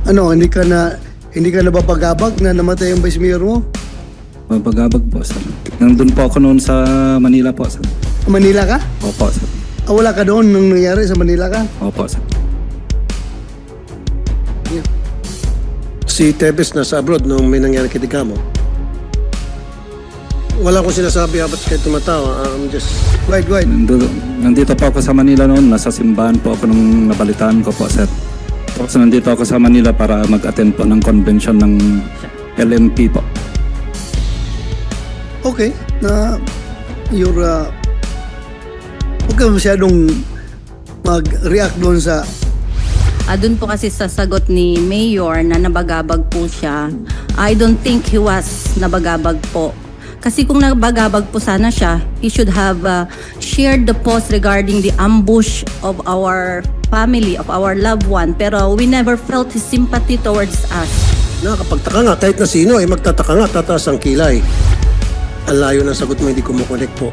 Ano, hindi ka nababagabag na namatay yung vice mayor mo? Mabagabag po, sir. Nandun po ako noon sa Manila po, sir. Manila ka? Opo, sir. Wala ka doon nung nangyari sa Manila ka? Opo, sir. Si Tevez nasa abroad nung may nangyari kay Digamo. Wala akong sinasabi ba't kayo tumatawa. I'm just... Go ahead. Nandito po ako sa Manila noon. Nasa simbahan po ako nung nabalitaan ko po, sir. Tapos nandito ako sa Manila para mag-attend po ng convention ng LNP po. Okay. Huwag ka masyadong mag-react doon sa... Doon po kasi sa sagot ni Mayor na nabagabag po siya, I don't think he was nabagabag po. Kasi kung nabagabag po sana siya, he should have shared the post regarding the ambush of our family, of our loved one. Pero we never felt his sympathy towards us. Nakakapagtaka nga. Kahit na sino ay magtataka nga. Tataas ang kilay. Ang layo ng sagot mo, hindi kumukonek po.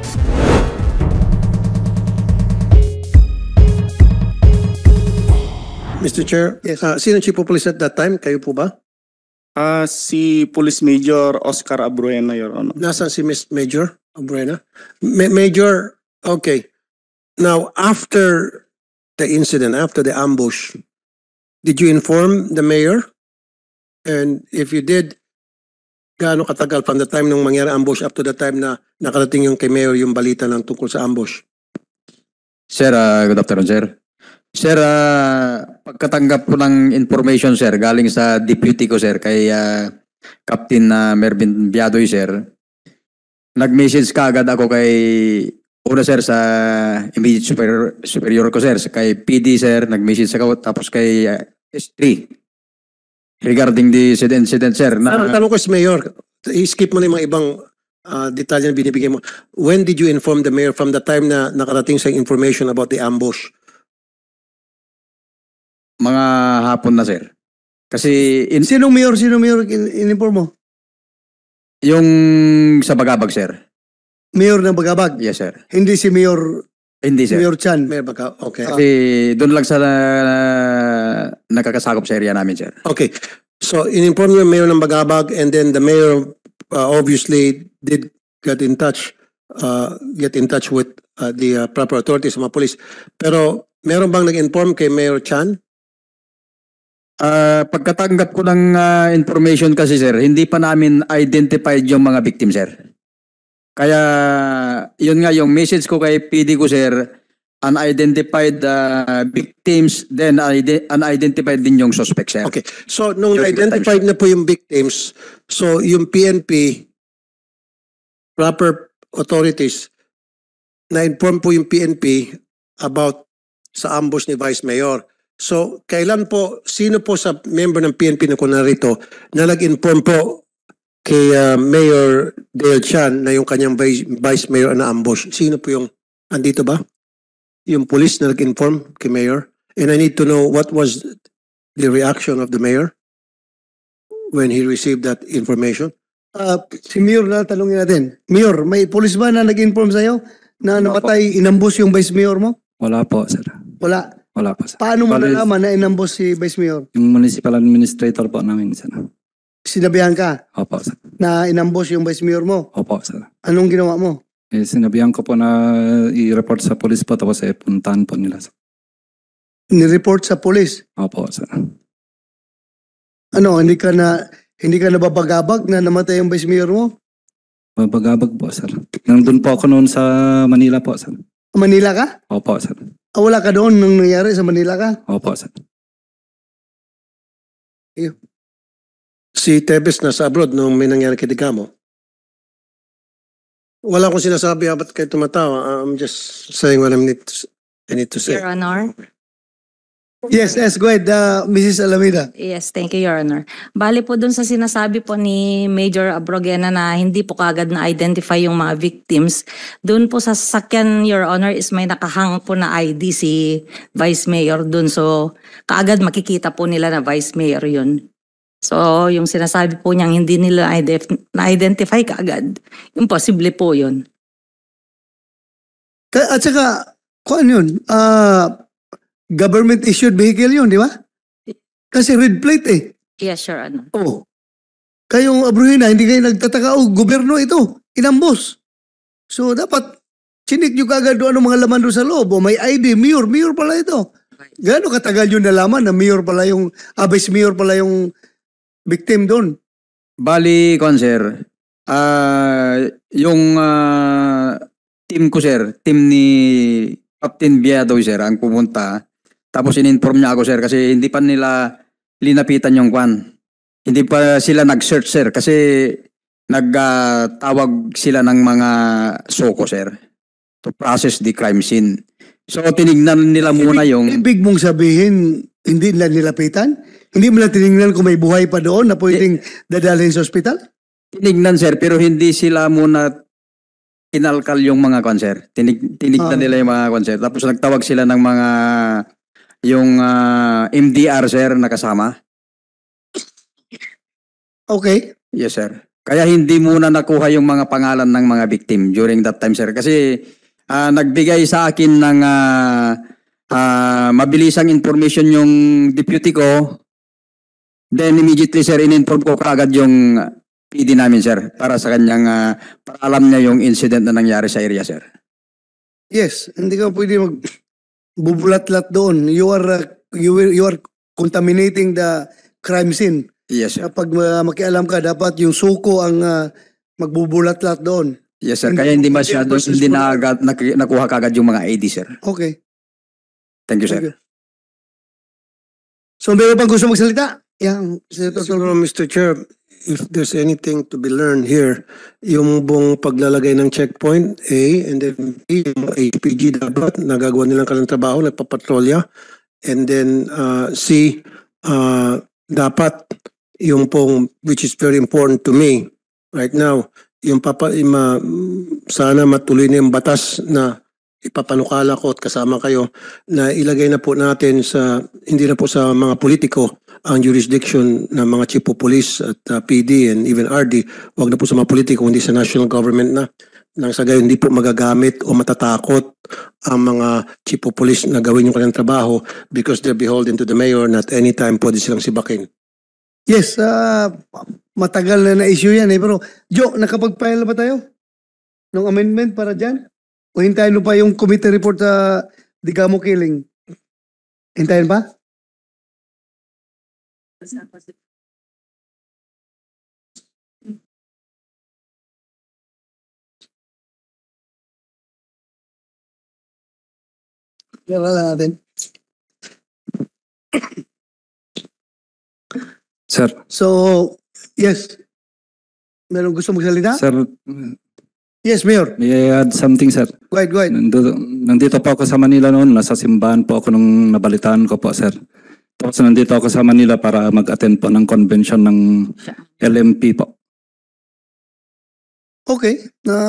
Mr. Chair, Yes. Sino Chief of Police at that time? Kayo po ba? Si Police Major Oscar Abruena, Your Honor. Nasaan si Miss Major Abrena? Major, okay. Now, after the incident, after the ambush, did you inform the mayor? And if you did, gaano katagal from the time nung mangyari ambush up to the time na nakarating yung kay mayor yung balita ng tungkol sa ambush? Sir, good afternoon, sir. Sir, pagkatanggap ko ng information, sir, galing sa deputy ko, sir, kay Captain Mervin Biadoy, sir, nag-message kaagad ako kay, una, sir, sa immediate superior ko, sir, kay PD, sir, nag-message ako, tapos kay S3, regarding the incident, sir. Tanong ko si mayor, i-skip mo na yung mga ibang detalye na binibigay mo. When did you inform the mayor from the time na nakarating sa information about the ambush? Mga hapon na, sir. Kasi Sinong mayor in-inform mo? yung sa Bagabag, sir. Mayor ng Bagabag? Yes, sir. Hindi si Mayor Hindi, sir. Mayor Chan. Mayor baka, okay. Kasi doon lang sa nakakasakop sa area namin, sir. Okay. So, in-inform yung mayor ng Bagabag and then the mayor obviously did get in touch with the proper authorities, mga police. Pero, meron bang nag-inform kay Mayor Chan? Pagkatanggap ko ng information kasi, sir, hindi pa namin identified yung mga victim, sir. Kaya, yun nga, yung message ko kay PD ko, sir, unidentified victims, then unidentified din yung suspect, sir. Okay. So, nung During the identified na po yung victims, so yung PNP, proper authorities, na-inform po yung PNP about sa ambush ni Vice Mayor. So, kailan po, sino po sa member ng PNP na kunarito na nag-inform po kay Mayor Dale Chan na yung kanyang Vice Mayor na ambush? Sino po yung, andito ba? Yung police na nag-inform kay Mayor? And I need to know what was the reaction of the Mayor when he received that information. Si Mayor na tanungin natin. Mayor, may police ba na nag-inform sa'yo na namatay, inambos yung Vice Mayor mo? Wala po, sir. Wala. Wala po, sir. Paano mo Bali, nalaman na inambos si Vice Mayor? Yung municipal administrator po namin, sir. Sinabihan ka Opo, sir. na inambos yung Vice Mayor mo? Opo, sir. Anong ginawa mo? Sinabihan ko po na i-report sa police po tapos puntahan po nila, sir. Ni-report sa police? Opo, sir. Ano, hindi ka nababagabag na namatay yung Vice Mayor mo? Mabagabag po, sir. Nandun po ako noon sa Manila po, sir. Manila ka? Opo, sir. Wala ka doon nung nangyari sa Manila ka? Opo, sir. Si Tevez nasa abroad nung may nangyari kay Digamo. Wala akong sinasabi ba't kayo tumatawa. I'm just saying what I need to say. Your Honor. Yes, go ahead, Mrs. Alameda. Yes, thank you, Your Honor. Bali po dun sa sinasabi po ni Major Abrogena na hindi po kagad na-identify yung mga victims, dun po sa sasakyan, Your Honor, is may nakahang po na ID si Vice Mayor dun. So, kaagad makikita po nila na Vice Mayor yun. So, yung sinasabi po niyang hindi nila na-identify kaagad, imposible po yun. At saka, kung ano yun, government issued vehicle yun, di ba? Kasi red plate eh. Yes, Your Honor. Oh. Kayong Abrohena, hindi kayo nagtataka, oh, gobyerno ito, inambos. So dapat, chinik nyo kagad doon ang mga laman doon sa loob. O may ID, mayor pala ito. Gaano katagal yun nalaman na mayor pala yung, vice mayor pala yung victim doon? Bali, sir, yung team ko, sir, team ni Captain Biadoy, sir, ang pumunta. Tapos in-inform niya ako, sir, kasi hindi pa nila linapitan yung kwan. Hindi pa sila nag-search, sir, kasi nagtawag sila ng mga SOCO, sir, to process the crime scene. So, tinignan nila muna yung... Ibig mong sabihin, hindi nila nilapitan? Hindi mo lang tinignan kung may buhay pa doon na pwedeng dadalhin sa ospital? Tinignan, sir, pero hindi sila muna kinalkal yung mga kwan, sir. Tinignan nila yung mga kwan, sir. Tapos nagtawag sila ng mga yung MDR, sir, na kasama. Okay. Yes, sir. Kaya hindi muna nakuha yung mga pangalan ng mga victim during that time, sir. Kasi nagbigay sa akin ng mabilisang information yung deputy ko. Then immediately, sir, in-inform ko kaagad yung PD namin, sir, para sa kanyang, para alam niya yung incident na nangyari sa area, sir. Yes, hindi ka pwede bubulat-lat doon. You are contaminating the crime scene. Yes, sir. Kapag makialam ka, dapat yung suko ang magbubulat-lat doon. Yes, sir. Kaya hindi masyado, hindi na agad, nakuha kaagad yung mga ID, sir. Okay. Thank you, sir. Thank you. So, meron pang gusto magsalita? Yang, Senator Siguro, Mr. Chair, if there's anything to be learned here, yung buong paglalagay ng checkpoint, A, and then B, yung HPG dapat, nagagawa nilang kanilang trabaho, nagpapatrolya, and then C, dapat yung pong, which is very important to me right now, yung sana matuloy na yung batas na ipapanukala ko at kasama kayo na ilagay na po natin sa, hindi na po sa mga politiko ang jurisdiction ng mga chief of police at PD and even RD, wag na po sa mga politiko, hindi sa national government na. Nang sa gayon, hindi po magagamit o matatakot ang mga chief of police na gawin yung kanilang trabaho because they're beholden to the mayor na at any time pwede silang sibakin. Yes, matagal na issue yan eh. Pero, Joe, nakapag-file na ba tayo ng amendment para dyan? O hintayin mo pa yung committee report sa Digamo killing? Hintayin pa? Kailangan natin. Sir, So, yes. Meron gusto magsalita? sir, Yes, Mayor. may I add something, sir? Go ahead, go ahead. Nandito po ako sa Manila noon, nasa simbahan po ako nung nabalitaan ko po, sir. Tapos nandito ako sa Manila para mag-attend po ng convention ng LMP po. Okay.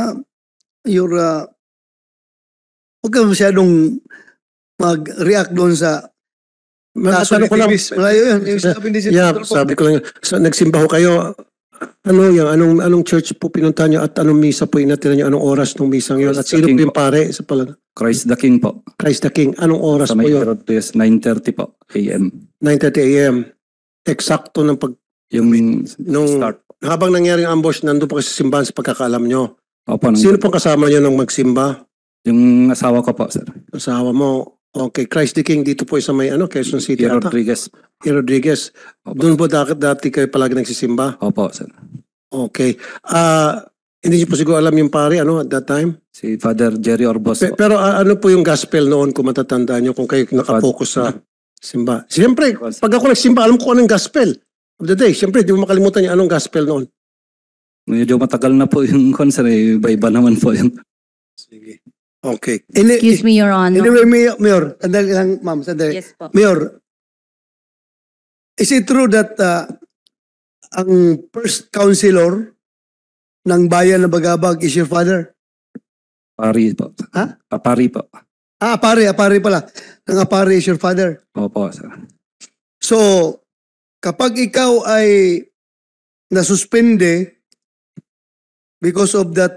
Huwag ka masyadong mag-react doon sa kaso ni Matanong ko lang, Davis. Malayo yun. Yung sabi ni yeah, Senator sabi ko lang, nagsimba ho kayo, ano yung, anong church po pinunta nyo at anong misa po inatira nyo, anong oras ng misang yun? At sino po yung pare sa pala? Christ the King po. Christ the King. Anong oras Sa po may yun? Herodes, 9:30 po AM. 9:30 a.m. Eksakto ng Yung nung start. habang nangyari ang ambush, nandun po kayo sa simbahan sa pagkakaalam nyo. Opo, Sino pong kasama nyo nang magsimba? yung asawa ko po, sir. Asawa mo. Okay, Christ the King dito po sa may Quezon City ata. Rodriguez. Rodriguez. Doon po dati kayo palagi nagsisimba. Opo, sir. Okay. Hindi niyo po siguro alam yung pare at that time? Si Father Jerry Orbos po. Pero ano po yung gospel noon kung matatandaan niyo kung kayo nakapokus sa simba? Siyempre, pag ako nagsimba, alam ko anong gospel of the day. Siyempre, di mo makalimutan yung anong gospel noon. Medyo matagal na po yung concert. Iba-iba naman po yun. Sige. Okay. Excuse me, Your Honor. Anyway, Mayor, sandali lang, ma'am, sandali. Yes po. Mayor, is it true that ang first councilor ng bayan ng Bagabag is your father? Pari po. Ha? Papari po. Apari pala. Ang Apari is your father. Opo, sir. So, kapag ikaw ay nasuspende because of that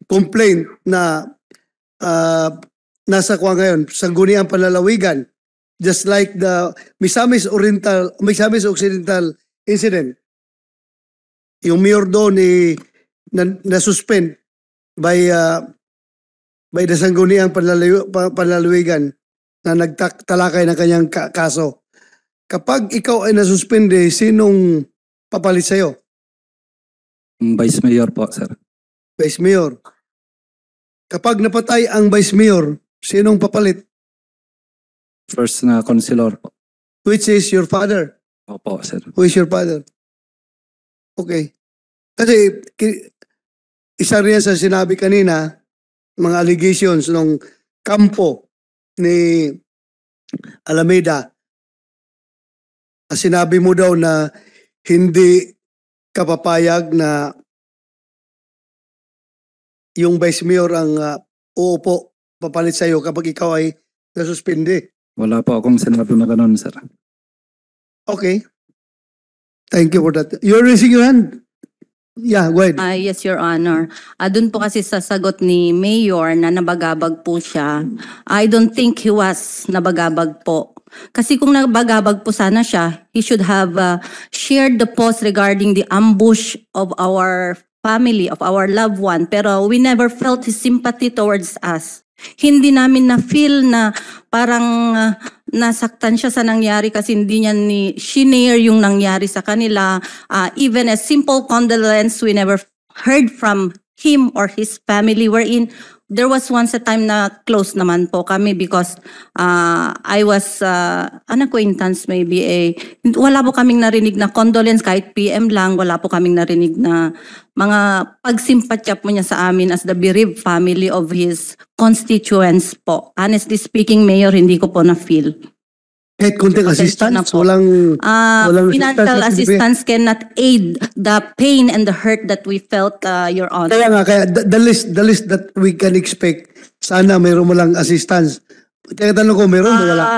complaint na nasa kuha ngayon, sa Guniang Panlalawigan, Just like the Misamis Occidental incident. Yung mayor doon na-suspend by the sangguniang panlalawigan na nagtalakay ng kanyang kaso. Kapag ikaw ay nasuspende, sinong papalit sa'yo? Vice Mayor po, sir. Vice Mayor. Kapag napatay ang Vice Mayor, sinong papalit? First na councilor po. Which is your father? Opo, sir. Who is your father? Okay. Kasi isa rin sa sinabi kanina, mga allegations ng kampo ni Alameda. Sinabi mo daw na hindi ka papayag na yung Vice Mayor ang uupo, papalit sa'yo kapag ikaw ay nasuspindi. Wala po akong sinabi na ganun, sir. Okay. Thank you for that. You're raising your hand. Yeah, go ahead. Yes, Your Honor. Doon po kasi sa sagot ni Mayor na nabagabag po siya, I don't think he was nabagabag po. Kasi kung nabagabag po sana siya, he should have shared the post regarding the ambush of our family, of our loved one. Pero we never felt his sympathy towards us. Hindi namin na-feel na parang nasaktan siya sa nangyari kasi hindi niya shinare yung nangyari sa kanila. Even a simple condolence, we never heard from him or his family. Wherein there was once a time na close naman po kami because I was an acquaintance maybe. Wala po kaming narinig na condolence kahit PM lang. Wala po kaming narinig na mga pagsimpatya po niya sa amin as the bereaved family of his constituents po. Honestly speaking, Mayor, hindi ko po na-feel. Kahit kunting Pasensya na assistance, po. walang Financial assistance cannot aid the pain and the hurt that we felt, Your Honor. Kaya nga, the list that we can expect, sana mayroon mo lang assistance. Kaya tanong ko, meron o wala?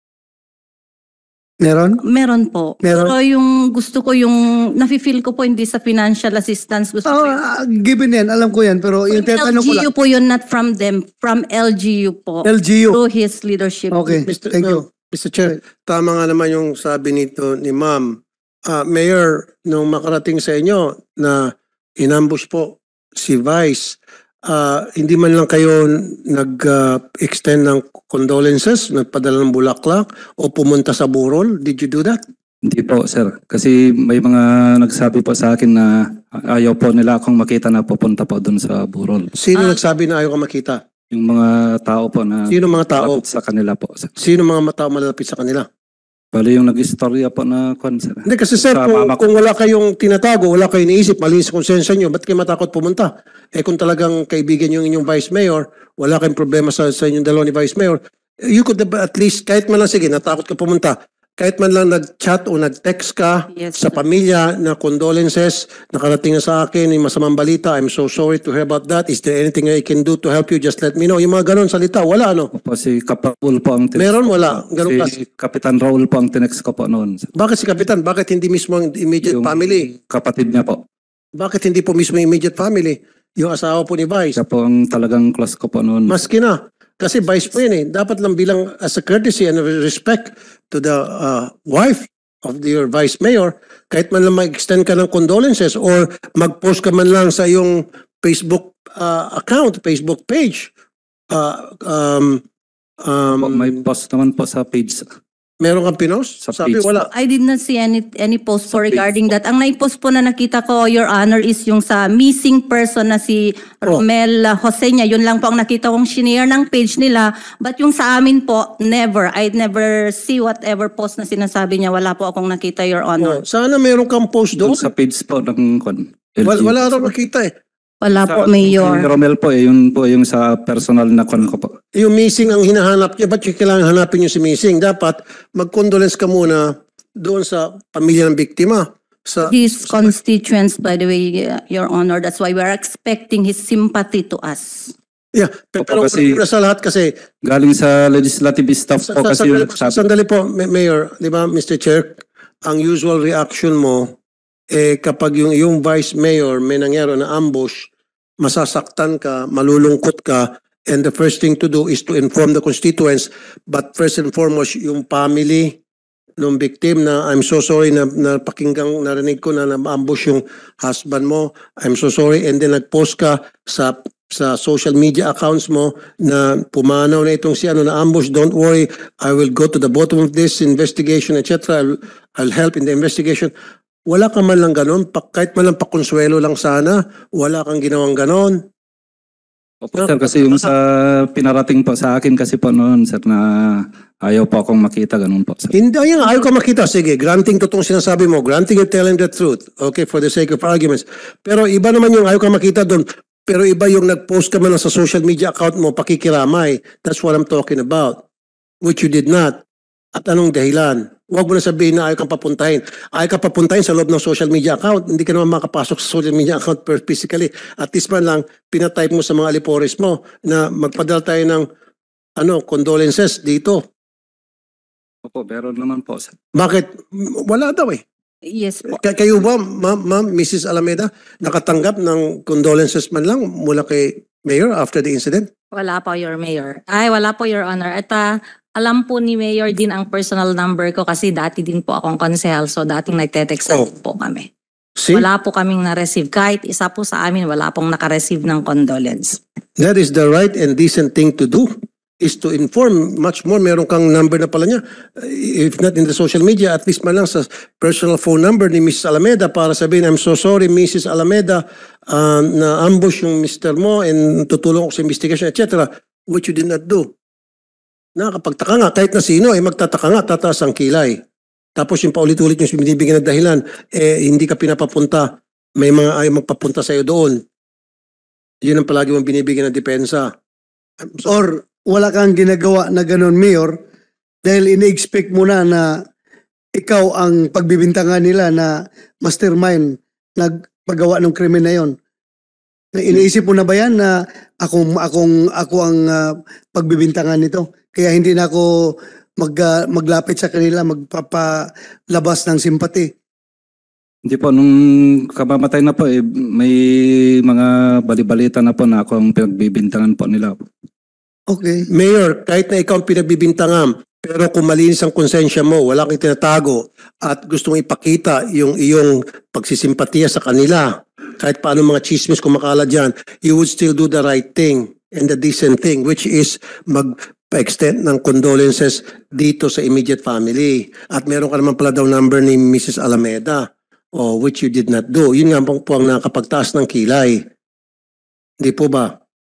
Meron? Meron po. Meron? Pero yung gusto ko yung, nafe-feel ko po hindi sa financial assistance. Gusto ko Given yan, alam ko yan. Pero yung tatanong ko lang, LGU po yun, not from them. From LGU po. LGU. Through his leadership. Okay, thank you. Mr. Chair, tama nga naman yung sabi nito ni Ma'am. Mayor, nung makarating sa inyo na inambush po si Vice, hindi man lang kayo nag-extend ng condolences, nagpadala ng bulaklak o pumunta sa burol? Did you do that? Hindi po, sir. Kasi may mga nagsabi po sa akin na ayaw po nila akong makita na pupunta po dun sa burol. Sino nagsabi na ayaw ka makita? Yung mga tao po na Sino mga tao? malapit sa kanila po, sir. Sino mga tao malalapit sa kanila? Bali yung nag-istorya po na sir. Hindi kasi sir, Sa kung, mama ko. kung wala kayong tinatago, wala kayong iniisip, malinis konsensya nyo, ba't kayo matakot pumunta? Kung talagang kaibigan yung inyong Vice Mayor, wala kayong problema sa inyong dalawa ni Vice Mayor, you could have at least, kahit man lang, sige, natakot ka pumunta, kahit man lang nag-chat o nag-text ka Yes, sa pamilya na condolences, nakarating na sa akin, yung masamang balita, I'm so sorry to hear about that. Is there anything I can do to help you? Just let me know. Yung mga ganon salita, wala ano? Po si Kapaul po ang tinext. Meron, wala. Ganun Si Kapitan Raul po ang tinext ko po noon, sir. Bakit si Kapitan? Bakit hindi mismo ang immediate Yung family? kapatid niya po. Bakit hindi po mismo yung immediate family? Yung asawa po ni Vice? Siya po ang talagang class ko po noon. Maski na. Kasi Vice po yun eh. Dapat lang bilang as a courtesy and respect to the wife of your Vice Mayor, kahit man lang mag-extend ka ng condolences or mag-post ka man lang sa iyong Facebook account, Facebook page. May post naman po sa page. Meron kang pinost? Sa Sabi page. wala. I did not see any post po Sa page regarding po. that. Ang naipost po na nakita ko, Your Honor, is yung sa missing person na si Romel Josenia. Yun lang po ang nakita kong shinare ng page nila. But yung sa amin po, never. I never see whatever post na sinasabi niya. Wala po akong nakita, Your Honor. Sana meron kang post Doon doon. sa page po ng Wala raw nakita eh. Wala po, Yung Mayor. Romel po, yun po yung sa personal na ko po. Yung missing ang hinahanap niya, ba't yung kailangan hanapin yung si missing? Dapat mag-condolence ka muna doon sa pamilya ng biktima. Sa, His constituents, by the way, Your Honor. That's why we're expecting his sympathy to us. yeah, pero Kasi- sa lahat kasi, Galing sa legislative staff po kasi yung sandali po, Mayor, di ba, Mr. Chair, ang usual reaction mo, kapag yung Vice Mayor may nangyari na ambush, masasaktan ka, malulungkot ka, And the first thing to do is to inform the constituents, but first and foremost, yung family ng victim na I'm so sorry na narinig ko na na-ambush yung husband mo. I'm so sorry. And then nag-post ka sa social media accounts mo na pumanaw na itong si na-ambush. Don't worry, I will go to the bottom of this investigation, etc. I'll help in the investigation. Wala ka man lang ganon, kahit man lang pakonsuelo lang sana, wala kang ginawang ganon. Opo, sir, kasi yung sa pinarating po sa akin kasi po noon, sir, na ayaw po akong makita, ganun po, sir. Hindi, yan, ayaw ka makita. Sige, granting totoong sinasabi mo. Granting you're telling the truth. Okay, for the sake of arguments. Pero iba naman yung ayaw ka makita doon. Pero iba yung nag-post ka man sa social media account mo, pakikiramay. That's what I'm talking about. Which you did not. At anong dahilan? Huwag mo na sabihin na ayaw kang papuntahin. Ayaw ka papuntahin sa loob ng social media account. Hindi ka naman makapasok sa social media account physically. At least man lang, pinatype mo sa mga alipores mo na magpadala tayo ng condolences dito. Opo, meron naman po, sir. Bakit? Wala daw eh. Yes po. Kayo ba, ma'am, Mrs. Alameda, nakatanggap ng condolences man lang mula kay Mayor after the incident? Wala po, Your Mayor. Ay, wala po, Your Honor. At alam po ni Mayor din ang personal number ko kasi dati din po akong konsehal. So dating nagte-textan po kami. See? Wala po kaming na-receive. Kahit isa po sa amin, wala pong naka-receive ng condolence. That is the right and decent thing to do, is to inform much more. Meron kang number na pala niya. If not in the social media, at least man lang sa personal phone number ni Mrs. Alameda para sabihin, I'm so sorry, Mrs. Alameda, na ambush yung mister mo and tutulong ko sa investigation, etc. Which you did not do. Nakakapagtaka nga, kahit na sino, magtataka nga, tataas ang kilay. Tapos yung paulit-ulit yung binibigyan na dahilan, hindi ka pinapapunta, may mga ayaw magpapunta sa'yo doon. Yun ang palagi mong binibigyan na depensa. Or wala kang ginagawa na ganon, Mayor, dahil ini-expect mo na ikaw ang pagbibintangan nila na mastermind nagpagawa ng krimen na yon. Iniisip mo na ba yan na ako ang pagbibintangan nito? Kaya hindi na ako maglapit sa kanila, magpapalabas ng simpati. Hindi po, nung kamamatay na po, may mga balibalita na po na ako ang pinagbibintangan po nila. Okay. Mayor, kahit na ikaw ang pinagbibintangan, pero kung malinis ang konsensya mo, wala kang tinatago at gusto mong ipakita yung iyong pagsisimpatiya sa kanila, kahit paano mga chismis kumakala dyan, you would still do the right thing and the decent thing, which is magpa-extend ng condolences dito sa immediate family. At meron ka naman pala daw number ni Mrs. Alameda, which you did not do. Yun nga po ang nakapagtaas ng kilay. Hindi po ba?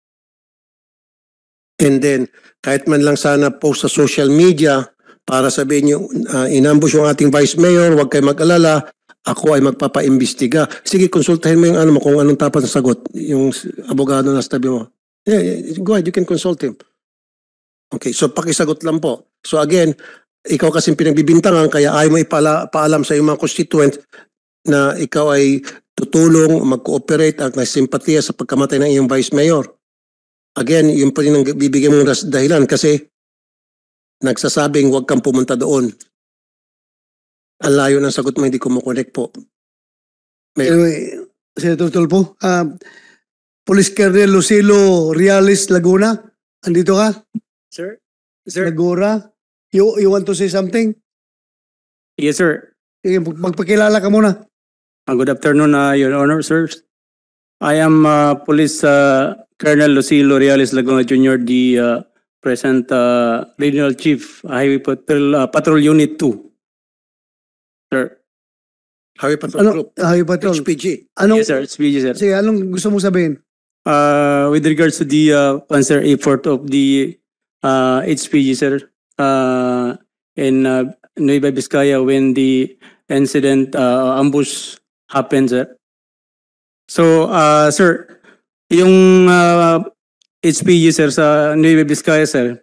And then, kahit man lang sana post sa social media para sabihin nyo, inambush yung ating Vice Mayor, huwag kayo mag-alala, ako ay magpapaimbestiga. Sige, konsultahin mo yung kung anong tapat na sagot, yung abogado na sabi mo. Yeah, go ahead, you can consult him. Okay, so pakisagot lang po. So again, ikaw kasing pinagbibintangan, kaya ayaw mo ipaalam sa iyong mga constituent na ikaw ay tutulong, mag-cooperate at may simpatiya sa pagkamatay ng iyong Vice Mayor. Again, yung pa rin ang bibigyan mong dahilan kasi nagsasabing huwag kang pumunta doon. Ang layo ng sagot mo, hindi ko makonect po. Anyway, Senator Tulfo, Police Colonel Lucilo Reales Laguna, andito ka? Sir? Laguna, you want to say something? Yes, sir. Sige, magpakilala ka muna. Good afternoon, Your Honor, sir. I am Police Colonel Lucilo Reales Laguna Jr., the present Regional Chief, Highway Patrol Unit 2. Sir. Highway Patrol Group. Highway Patrol. HPG. Yes, sir. It's BG, sir. Sige, anong gusto mo sabihin? With regards to the answer effort of the HPG, sir, in Nueva Vizcaya when the incident ambush happened, sir. So, sir, yung HPG, sir, sa Nueva Vizcaya, sir,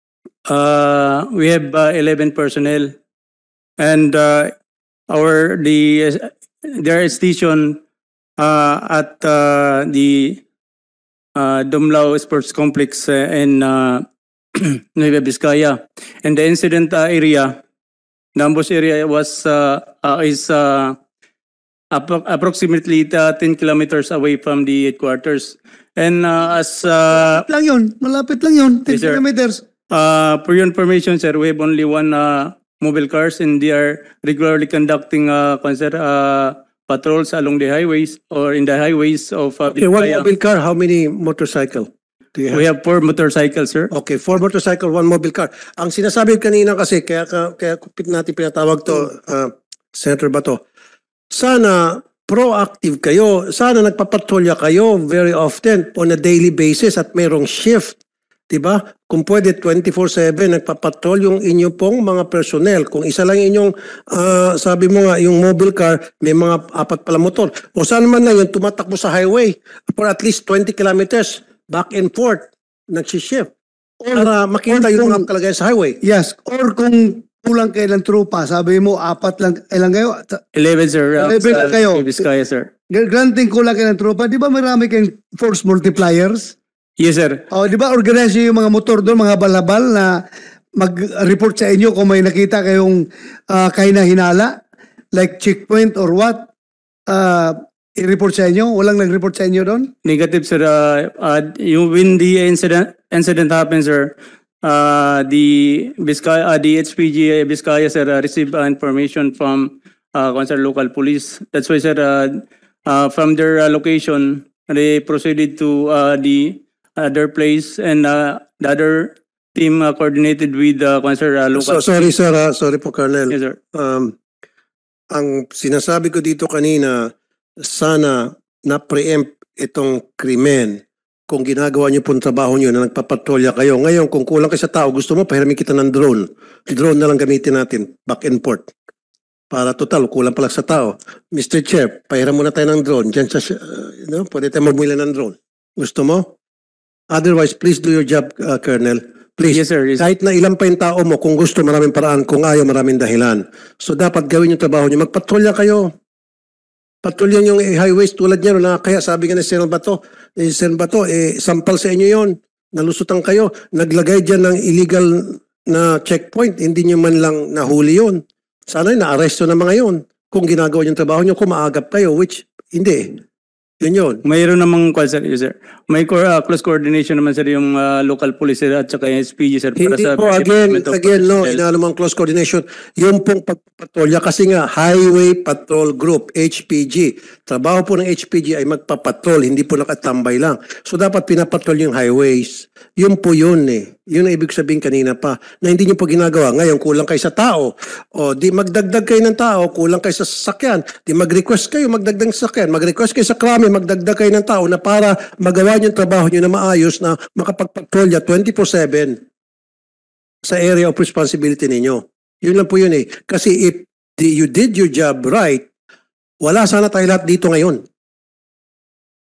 we have 11 personnel and their station at the Dumlao Sports Complex in Nueva Vizcaya. And the incident area, the ambush area is approximately 10 kilometers away from the headquarters. And Malapit lang yun, 10 Yes, sir. kilometers. for your information, sir, we have only one mobile cars and they are regularly conducting patrols along the highways or in the highways of Okay, one Vizcaya. mobile car, how many motorcycle? Do you have? We have 4 motorcycles, sir. Okay, 4 motorcycle, 1 mobile car. Ang sinasabi kanina kasi, kaya natin pinatawag to, Senator Bato, sana proactive kayo, sana nagpapatrolya kayo very often on a daily basis at mayroong shift. Diba? Kung pwede 24/7 nagpapatrol yung inyo pong mga personnel. Kung isa lang inyong, sabi mo nga, yung mobile car, may mga 4 pala motor. O saan man lang yung tumatakbo sa highway for at least 20 kilometers back and forth, nagsishift. Para makita yung mga kalagayan sa highway. Yes, or kung kulang kayo ng trupa, sabi mo, 4 lang, ilang kayo? 11, sir. 11 sa kayo. Vizcaya, sir. Granting kulang kayo ng trupa, di ba marami kayong force multipliers? Yes, sir. O, di ba organize nyo yung mga motor doon, mga balabal na mag-report sa inyo kung may nakita kayong kahina-hinala, like checkpoint or what, i-report sa inyo? Walang nag-report sa inyo doon? Negative, sir. When the incident happened, sir, the HPG Vizcaya, sir, received information from concerned local police. That's why, sir, from their location, they proceeded to the other place and the other team coordinated with concerned local. Sorry sir, sorry po Colonel. Yes, sir. Ang sinasabi ko dito kanina, sana na-preempt itong krimen kung ginagawa niyo pong trabaho niyo na nagpapatrolya kayo. Ngayon, kung kulang kayo sa tao, gusto mo, pahiramin kita ng drone. Drone na lang gamitin natin, back and forth. Para total, kulang pala sa tao. Mr. Chair, pahiram muna tayo ng drone. Diyan sa, pwede tayo magmula ng drone. Gusto mo? Otherwise, please do your job, Colonel. Please. Yes, sir. Yes. Kahit na ilang pa yung tao mo, kung gusto, maraming paraan. Kung ayaw, maraming dahilan. So, dapat gawin yung trabaho niyo. Magpatrolya kayo. Patrolya yung highways tulad niya. Na kaya sabi nga ni Sen. Bato, sampal sa inyo yon. Nalusutan kayo. Naglagay dyan ng illegal na checkpoint. Hindi niyo man lang nahuli yon. Sana na-arresto na mga yon. Kung ginagawa yung trabaho niyo, kung maagap kayo, which hindi. Yun yun. Mayroon namang sir, yes, sir. May close coordination naman, sir, yung local police sir, at saka yung SPG, sir. Hindi po, again, no, inaano mong close coordination. Yung pong pagpapatrolya, kasi nga, Highway Patrol Group, HPG. Trabaho po ng HPG ay magpapatrol, hindi po nakatambay lang. So, dapat pinapatrol yung highways. Yun po yun eh. Yun ang ibig sabihin kanina pa, na hindi nyo po ginagawa. Ngayon, kulang kayo sa tao. O, di magdagdag kayo ng tao, kulang kayo sa sasakyan. Di mag-request kayo, magdagdag sa sasakyan. Mag-request kayo sa krami, magdagdag kayo ng tao na para magawa nyo yung trabaho nyo na maayos na makapagpatrolya 24/7 sa area of responsibility ninyo. Yun lang po yun eh. Kasi if you did your job right, wala sana tayo lahat dito ngayon.